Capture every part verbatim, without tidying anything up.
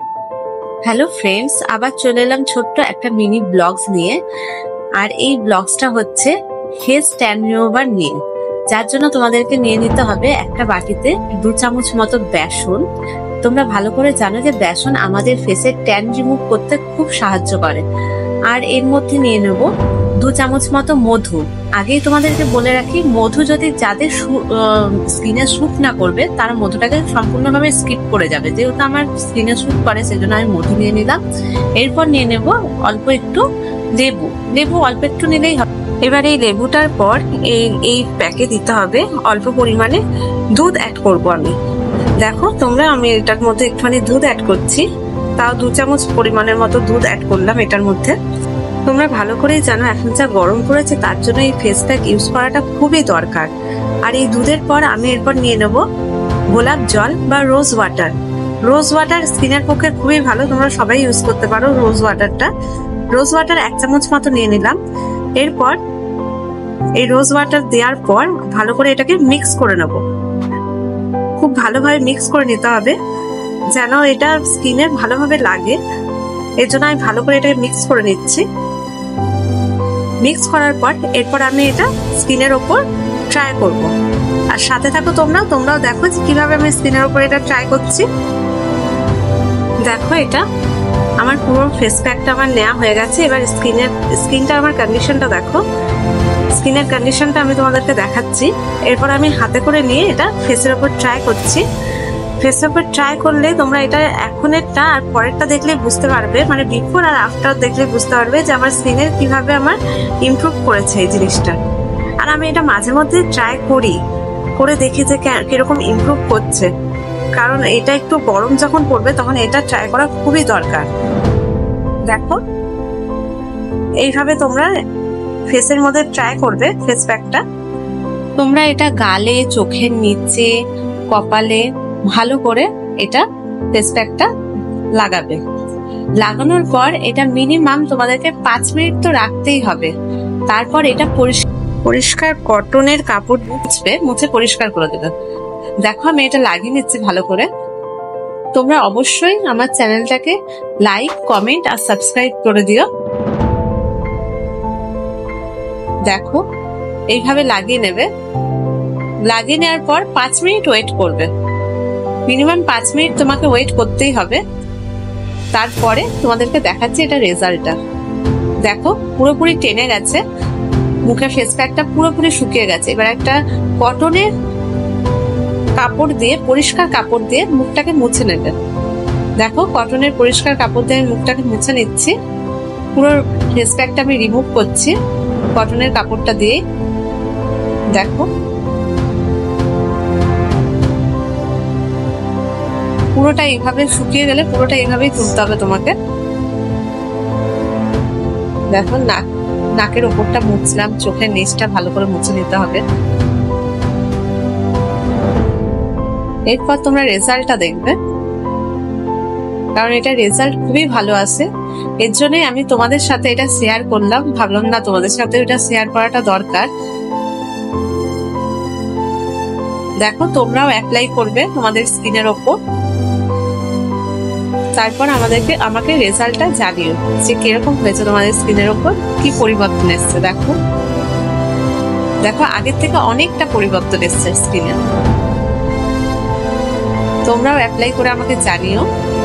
Hello friends, আবার চলে এলাম ছোট্ট একটা মিনি ব্লগস নিয়ে। আর এই ব্লগসটা হচ্ছে হেয়ার স্ট্যান্ড রিমুভার নিয়ে, যার জন্য তোমাদেরকে নিয়ে নিতে হবে একটা বাটিতে দু চামচ মতো বেসন। তোমরা ভালো করে জানো যে বেসন আমাদের ফেসের ট্যান রিমুভ করতে খুব সাহায্য করে। আর এর মধ্যে নিয়ে নেব দু চামচ মতো মধু। আগেই তোমাদেরকে বলে রাখি, মধু যদি যাদের স্কিনে স্যুট না করবে তারা মধুটাকে সম্পূর্ণভাবে স্কিপ করে যাবে। যেহেতু আমার স্কিনে স্যুট করে সেজন্য আমি মধু নিয়ে নিলাম। এরপর নিয়ে নেব অল্প একটু লেবু। লেবু অল্প একটু নিলেই হবে। এবার এই লেবুটার পর এই এই প্যাকে দিতে হবে অল্প পরিমাণে দুধ অ্যাড করব আমি। দেখো তোমরা, আমি এটার মধ্যে একটুখানি দুধ অ্যাড করছি, তাও দু চামচ পরিমাণের মতো দুধ অ্যাড করলাম এটার মধ্যে। তোমরা ভালো করেই জানো এখন যা গরম পড়েছে তার জন্য এই ফেস প্যাক ইউজ করাটা খুবই দরকার। আর এই দুধের পর আমি এরপর নিয়ে নেব গোলাপ জল বা রোজ ওয়াটার। রোজ ওয়াটার স্কিনের পক্ষে খুবই ভালো, তোমরা সবাই ইউজ করতে পারো রোজ ওয়াটারটা। রোজ ওয়াটার এক চামচ মতো নিয়ে নিলাম। এরপর এই রোজ ওয়াটার দেওয়ার পর ভালো করে এটাকে মিক্স করে নেব। খুব ভালোভাবে মিক্স করে নিতে হবে যেন এটা স্কিনে ভালোভাবে লাগে। এর জন্য আমি ভালো করে এটাকে মিক্স করে নিচ্ছি। মিক্স করার পর এরপর আমি এটা স্কিনের ওপর ট্রাই করব। আর সাথে থাকো তোমরা, তোমরাও দেখো যে কিভাবে আমি স্কিনের ওপর এটা ট্রাই করছি। দেখো, এটা আমার পুরো ফেস প্যাকটা আমার নেওয়া হয়ে গেছে। এবার স্কিনের স্কিনটা আমার কন্ডিশনটা দেখো। স্কিনের কন্ডিশনটা আমি তোমাদেরকে দেখাচ্ছি। এরপর আমি হাতে করে নিয়ে এটা ফেসের ওপর ট্রাই করছি। ফেসের ওপর ট্রাই করলে তোমরা এটা এখনেরটা আর পরেরটা দেখলে বুঝতে পারবে, মানে বিফোর আর আফটার দেখলে বুঝতে পারবে যে আমার স্কিনের কিভাবে আমার ইমপ্রুভ করেছে এই জিনিসটা। আর আমি এটা মাঝে মধ্যে ট্রাই করি, করে দেখি যে কিরকম ইমপ্রুভ করছে। কারণ এটা একটু গরম যখন পড়বে তখন এটা ট্রাই করা খুবই দরকার। দেখো, এইভাবে তোমরা ফেসের মধ্যে ট্রাই করবে ফেস প্যাকটা। তোমরা এটা গালে, চোখের নিচে, কপালে ভালো করে এটা ফেস প্যাকটা লাগাবে। লাগানোর পর এটা মিনিমাম তোমাদেরকে পাঁচ মিনিট তো রাখতেই হবে। তারপর এটা পরিষ্কার কটনের কাপড় মুছবে, মুছে পরিষ্কার করে দেবে। দেখো, আমি এটা লাগিয়ে নিচ্ছি ভালো করে। তোমরা অবশ্যই আমার চ্যানেলটাকে লাইক, কমেন্ট আর সাবস্ক্রাইব করে দিও। দেখো, এইভাবে লাগিয়ে নেবে। লাগিয়ে নেওয়ার পর পাঁচ মিনিট ওয়েট করবে। মিনিমাম পাঁচ মিনিট তোমাকে ওয়েট করতেই হবে। তারপরে তোমাদেরকে দেখাচ্ছি এটা রেজাল্টটা। দেখো, পুরোপুরি টেনে গেছে, মুখের ফেস প্যাকটা পুরোপুরি শুকিয়ে গেছে। এবার একটা কটনের কাপড় দিয়ে, পরিষ্কার কাপড় দিয়ে মুখটাকে মুছে নেবে। দেখো, কটনের পরিষ্কার কাপড় দিয়ে আমি মুখটাকে মুছে নিচ্ছি। পুরো ফেস প্যাকটা আমি রিমুভ করছি কটনের কাপড়টা দিয়ে। দেখো, পুরোটা এইভাবে শুকিয়ে গেলে পুরোটা এইভাবেই তুলতে হবে তোমাকে। দেখো, নাক নাকের ওপরটা মুছলাম, চোখের নিচটা ভালো করে মুছে নিতে হবে। এরপর তোমরা রেজাল্টটা দেখবে, কারণ এটা রেজাল্ট খুবই ভালো আছে। এর জন্যই আমি তোমাদের সাথে এটা শেয়ার করলাম। ভাবলাম না, তোমাদের সাথে এটা শেয়ার করাটা দরকার। দেখো, তোমরাও অ্যাপ্লাই করবে তোমাদের স্কিনের ওপর। তারপর আমাদেরকে আমাকে রেজাল্টটা জানিও যে কিরকম হয়েছে, তোমাদের স্কিনের ওপর কি পরিবর্তন এসছে। দেখো দেখো আগের থেকে অনেকটা পরিবর্তন এসছে স্কিনে। তোমরাও অ্যাপ্লাই করে আমাকে জানিও।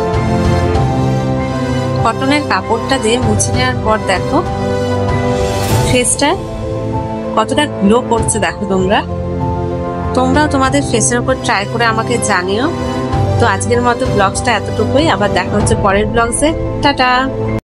কটনের কাপড়টা দিয়ে মুছে নেওয়ার পর দেখো ফেসটা কতটা গ্লো করছে। দেখো, তোমরা তোমরাও তোমাদের ফেসের উপর ট্রাই করে আমাকে জানিও। তো আজকের মতো ব্লগসটা এতটুকুই। আবার দেখা হচ্ছে পরের ব্লগসে। টাটা।